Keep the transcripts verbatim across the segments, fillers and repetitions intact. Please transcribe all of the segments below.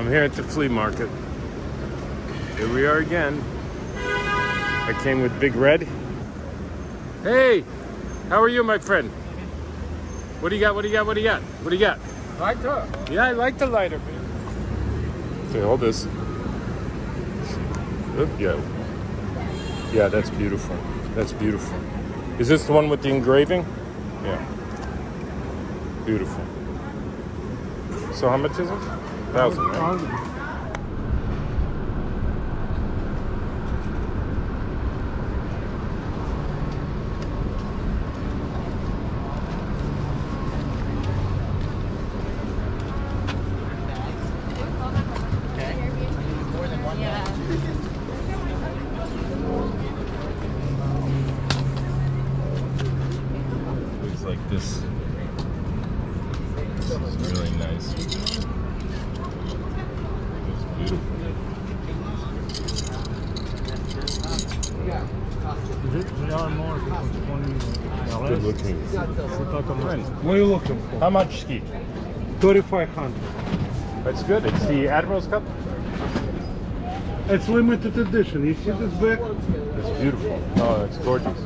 I'm here at the flea market. Here we are again. I came with Big Red. Hey, how are you, my friend? What do you got? What do you got? What do you got? What do you got? Lighter. Yeah, I like the lighter, man. Okay, hold this. Oop, yeah. Yeah, that's beautiful. That's beautiful. Is this the one with the engraving? Yeah. Beautiful. So how much is it? Thousand, right? Like this. This is really nice. It's beautiful. Good looking. What are you looking for? How much ski? thirty-five hundred. That's good. It's the Admiral's Cup. It's limited edition. You see this back? It's beautiful. Oh, it's gorgeous.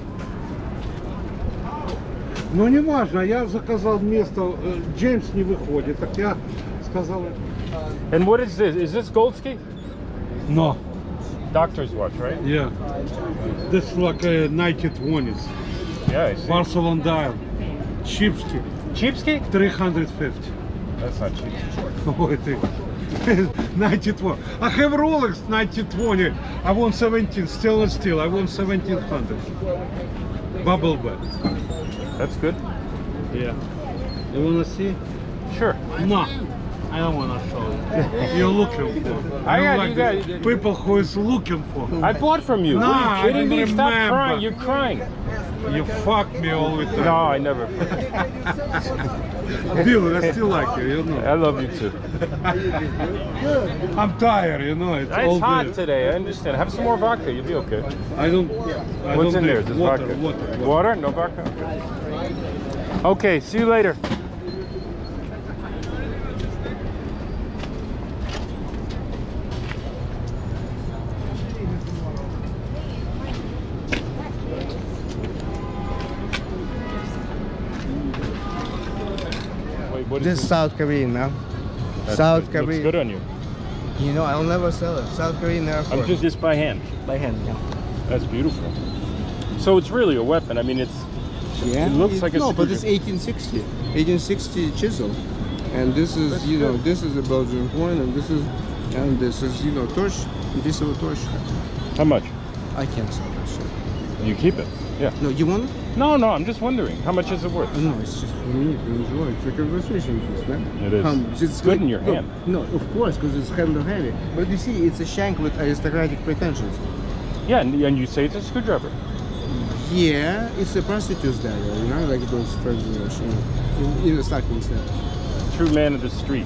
Ну не важно, я заказал место, Джеймс не выходит, так я сказал. And what is this? Is this gold ski? No. Doctor's watch, right? Yeah. This is like a nineteen twenties. Yeah, I see. Barcelona dial. Cheap ski. Cheap ski? three hundred fifty. That's not cheap. Ой, ты. nineteen twenty. I have Rolex nineteen twenty. I want seventeen. Stainless steel. I want seventeen hundred. Bubble back. That's good. Yeah. You wanna see? Sure. No. I don't wanna show you. You're looking for. I got, like you got you. people who is looking for. I bought from you. No, Are you kidding I me? don't Stop remember. crying. You're crying. You fuck me all the time. No, I never. Bill, I still like you, you know. I love you too. I'm tired, you know. It's, It's all hot day. today. I understand. Have some more vodka. You'll be okay. I don't. I What's don't in there? drink. Just water, vodka. water, water. Water? No vodka? Okay. Okay, see you later. Wait, what is This is this? South Korean now. That's South good. Korean. Looks good on you. You know, I'll never sell it. South Korean Air Force. I'm just just by hand. by hand. Yeah. That's beautiful. So it's really a weapon. I mean, it's Yeah. It looks like a no, but it's screwdriver. eighteen sixty. eighteen sixty chisel, and this is That's you know good. this is a Belgian coin, and this is and this is you know torch. This is a torch. how much? I can't sell that shit. You keep it. Yeah. No, you want it? No, no. I'm just wondering how much is it worth. No, it's just for me to enjoy. It's a conversation piece, man. It is. Um, It's good in your no, hand. No, of course, because it's handle heavy. But you see, it's a shank with aristocratic pretensions. Yeah, and, and you say it's a screwdriver. Yeah, it's a prostitute's dagger, you know, like those friends you know, in, in the stocking set. True man of the street.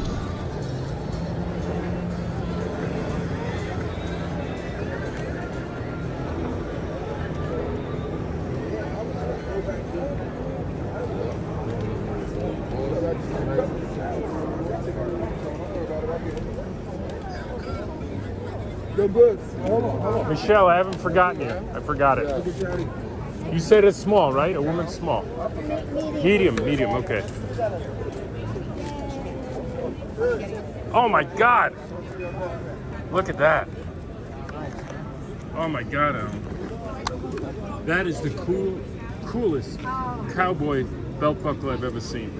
Michelle, I haven't forgotten you. I forgot it. You said it's small, right? A woman's small. Medium, medium, okay. Oh my God! Look at that. Oh my God, Alan. That is the cool, coolest cowboy belt buckle I've ever seen.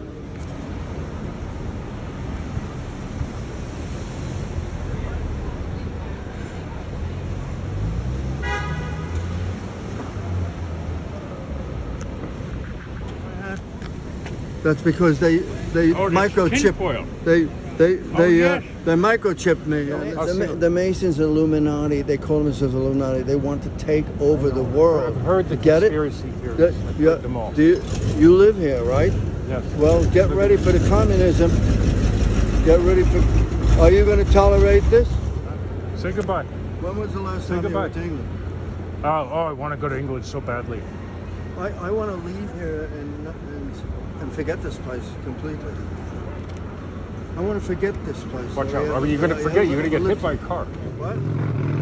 That's because they they Oh, that's microchip. tinfoil. They they they yes. uh, they microchip me. I'll The, see. Ma- the Masons, Illuminati. They call themselves Illuminati. They want to take over the world. I've heard the Get it? conspiracy theories. That- I've yeah, heard them all. do you, you live here, right? Yes. Well, get ready for the communism. Get ready for. Are you going to tolerate this? Say goodbye. When was the last Say time goodbye. you were to England? Oh, oh, I want to go to England so badly. I, I want to leave here and, and and forget this place completely. I want to forget this place. Watch So out. I I mean, you're have- going to I forget. have You're going to get a hit by a list- car. What?